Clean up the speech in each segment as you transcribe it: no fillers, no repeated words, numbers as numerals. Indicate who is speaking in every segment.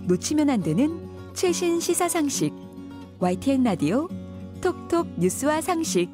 Speaker 1: 놓치면 안 되는 최신 시사 상식. YTN 라디오 톡톡 뉴스와 상식.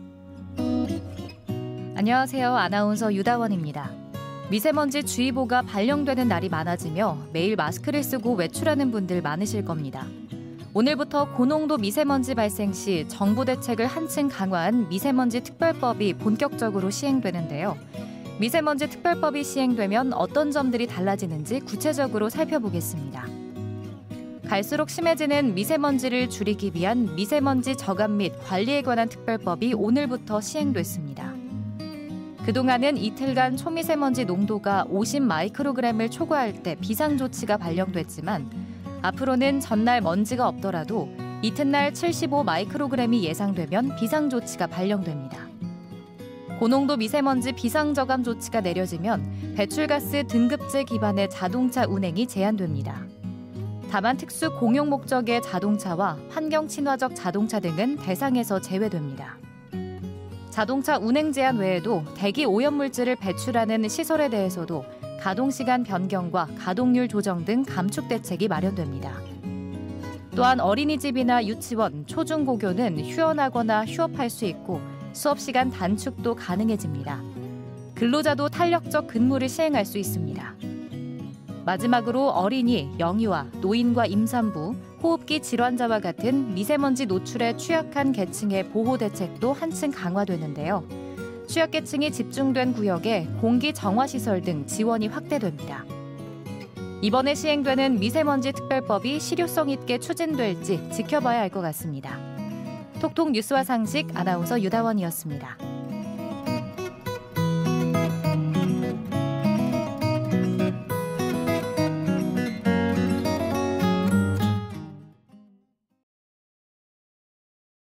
Speaker 2: 안녕하세요. 아나운서 유다원입니다. 미세먼지 주의보가 발령되는 날이 많아지며 매일 마스크를 쓰고 외출하는 분들 많으실 겁니다. 오늘부터 고농도 미세먼지 발생 시 정부 대책을 한층 강화한 미세먼지 특별법이 본격적으로 시행되는데요. 미세먼지 특별법이 시행되면 어떤 점들이 달라지는지 구체적으로 살펴보겠습니다. 갈수록 심해지는 미세먼지를 줄이기 위한 미세먼지 저감 및 관리에 관한 특별법이 오늘부터 시행됐습니다. 그동안은 이틀간 초미세먼지 농도가 50 마이크로그램을 초과할 때 비상조치가 발령됐지만 앞으로는 전날 먼지가 없더라도 이튿날 75 마이크로그램이 예상되면 비상조치가 발령됩니다. 고농도 미세먼지 비상저감 조치가 내려지면 배출가스 등급제 기반의 자동차 운행이 제한됩니다. 다만 특수 공용 목적의 자동차와 환경 친화적 자동차 등은 대상에서 제외됩니다. 자동차 운행 제한 외에도 대기 오염물질을 배출하는 시설에 대해서도 가동시간 변경과 가동률 조정 등 감축 대책이 마련됩니다. 또한 어린이집이나 유치원, 초중고교는 휴원하거나 휴업할 수 있고 수업시간 단축도 가능해집니다. 근로자도 탄력적 근무를 시행할 수 있습니다. 마지막으로 어린이, 영유아, 노인과 임산부, 호흡기 질환자와 같은 미세먼지 노출에 취약한 계층의 보호 대책도 한층 강화되는데요. 취약계층이 집중된 구역에 공기 정화시설 등 지원이 확대됩니다. 이번에 시행되는 미세먼지 특별법이 실효성 있게 추진될지 지켜봐야 할 것 같습니다. 톡톡 뉴스와 상식 아나운서 유다원이었습니다.